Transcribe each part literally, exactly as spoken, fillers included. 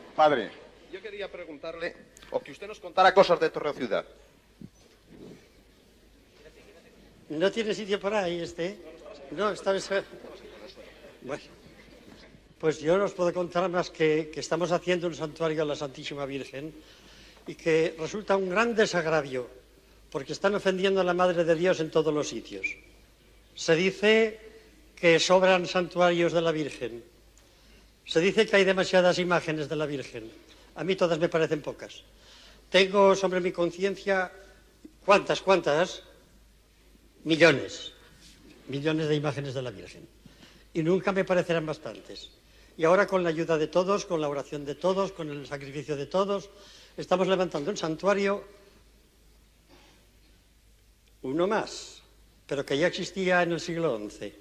Padre. Yo quería preguntarle, o que usted nos contara cosas de Torreciudad. ¿No tiene sitio por ahí este? No, esta vez... Bueno, pues yo no os puedo contar más que, que estamos haciendo un santuario a la Santísima Virgen y que resulta un gran desagravio porque están ofendiendo a la Madre de Dios en todos los sitios. Se dice que sobran santuarios de la Virgen. Se dice que hay demasiadas imágenes de la Virgen. A mí todas me parecen pocas. Tengo sobre mi conciencia, ¿cuántas, cuántas? Millones. Millones de imágenes de la Virgen. Y nunca me parecerán bastantes. Y ahora con la ayuda de todos, con la oración de todos, con el sacrificio de todos, estamos levantando un santuario, uno más, pero que ya existía en el siglo once.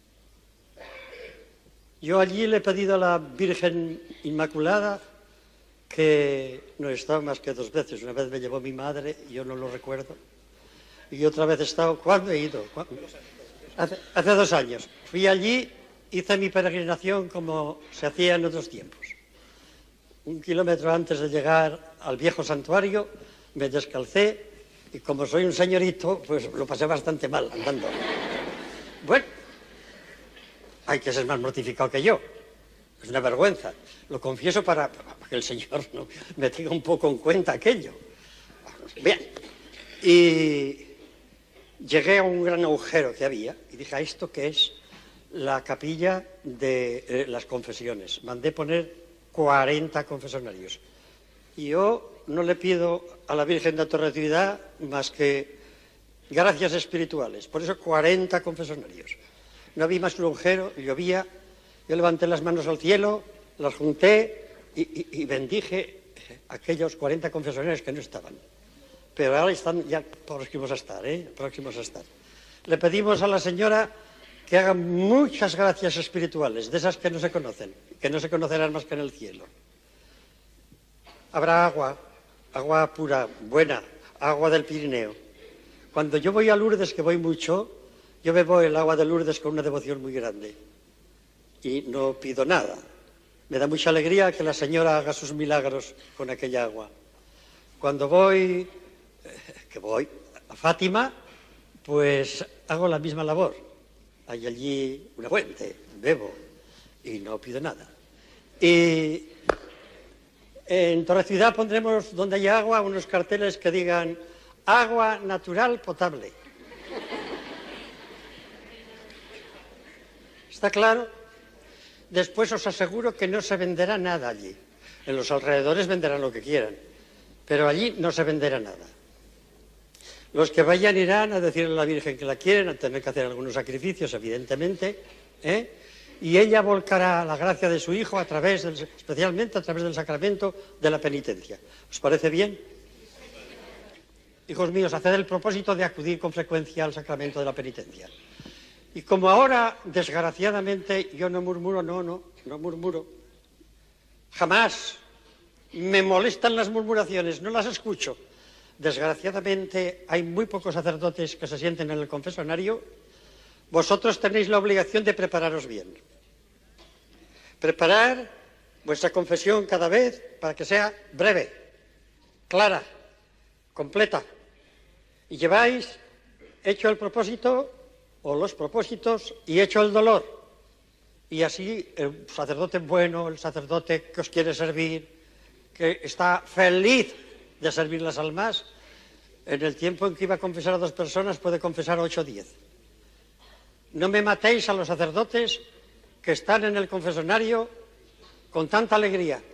Yo allí le he pedido a la Virgen Inmaculada, que no he estado más que dos veces. Una vez me llevó mi madre, yo no lo recuerdo. Y otra vez he estado... ¿Cuándo he ido? Hace, hace dos años. Fui allí, hice mi peregrinación como se hacía en otros tiempos. Un kilómetro antes de llegar al viejo santuario, me descalcé y como soy un señorito, pues lo pasé bastante mal andando. Bueno, hay que ser más mortificado que yo. Es una vergüenza. Lo confieso para, para que el Señor no me tenga un poco en cuenta aquello. Bien. Y llegué a un gran agujero que había y dije, ¿a esto qué es? La capilla de eh, las confesiones. Mandé poner cuarenta confesonarios. Y yo no le pido a la Virgen de Torreciudad más que gracias espirituales. Por eso cuarenta confesonarios. No había más que un agujero, llovía. Yo levanté las manos al cielo, las junté y, y, y bendije aquellos cuarenta confesonarios que no estaban. Pero ahora están ya próximos a estar, ¿eh? Próximos a estar. Le pedimos a la señora que haga muchas gracias espirituales, de esas que no se conocen, que no se conocerán más que en el cielo. Habrá agua, agua pura, buena, agua del Pirineo. Cuando yo voy a Lourdes, que voy mucho, yo bebo el agua de Lourdes con una devoción muy grande. Y no pido nada. Me da mucha alegría que la señora haga sus milagros con aquella agua. Cuando voy, que voy a Fátima, pues hago la misma labor. Hay allí una fuente, bebo y no pido nada. Y en Torreciudad pondremos, donde haya agua, unos carteles que digan agua natural potable. ¿Está claro? Después os aseguro que no se venderá nada allí. En los alrededores venderán lo que quieran, pero allí no se venderá nada. Los que vayan irán a decirle a la Virgen que la quieren, a tener que hacer algunos sacrificios, evidentemente, ¿eh? Y ella volcará la gracia de su Hijo a través, del, especialmente a través del sacramento de la penitencia. ¿Os parece bien? Hijos míos, haced el propósito de acudir con frecuencia al sacramento de la penitencia. Y como ahora, desgraciadamente, yo no murmuro, no, no, no murmuro. Jamás me molestan las murmuraciones, no las escucho. Desgraciadamente, hay muy pocos sacerdotes que se sienten en el confesonario. Vosotros tenéis la obligación de prepararos bien. Preparar vuestra confesión cada vez para que sea breve, clara, completa. Y lleváis hecho el propósito o los propósitos y hecho el dolor. Y así el sacerdote bueno, el sacerdote que os quiere servir, que está feliz de servir las almas, en el tiempo en que iba a confesar a dos personas puede confesar a ocho o diez. No me matéis a los sacerdotes que están en el confesonario con tanta alegría,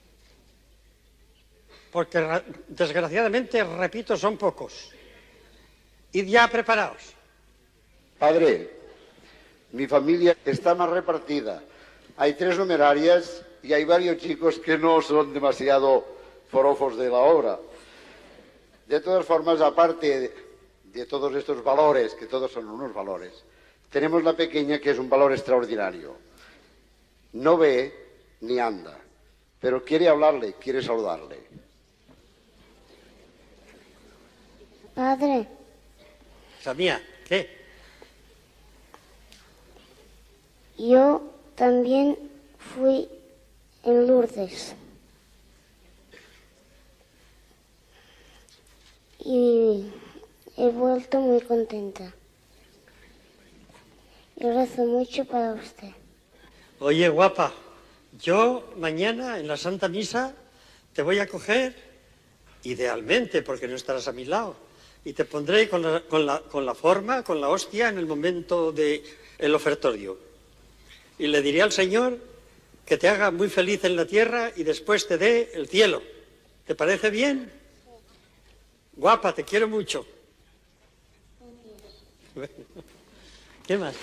porque desgraciadamente, repito, son pocos. Id ya preparaos. Padre, mi familia está más repartida. Hay tres numerarias y hay varios chicos que no son demasiado forofos de la obra. De todas formas, aparte de, de todos estos valores, que todos son unos valores, tenemos la pequeña, que es un valor extraordinario. No ve ni anda, pero quiere hablarle, quiere saludarle. Padre. Hija mía, ¿qué? Yo también fui en Lourdes. y he vuelto muy contenta. Yo rezo mucho para usted. Oye, guapa, yo mañana en la Santa Misa te voy a coger, idealmente, porque no estarás a mi lado, y te pondré con la, con la, con la forma, con la hostia, en el momento del ofertorio. Y le diré al Señor que te haga muy feliz en la tierra y después te dé el cielo. ¿Te parece bien? Guapa, te quiero mucho. ¿Qué más?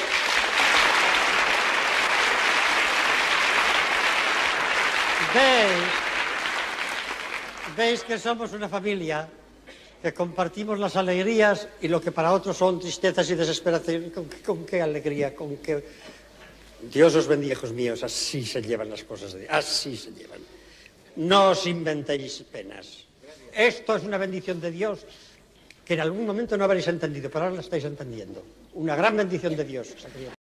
¿Veis? ¿Veis que somos una familia? Que compartimos las alegrías y lo que para otros son tristezas y desesperación. ¿Con qué, con qué alegría? ¿Con qué? Dios os bendiga, hijos míos. Así se llevan las cosas de Dios. Así se llevan. No os inventéis penas. Esto es una bendición de Dios que en algún momento no habréis entendido, pero ahora la estáis entendiendo. Una gran bendición de Dios.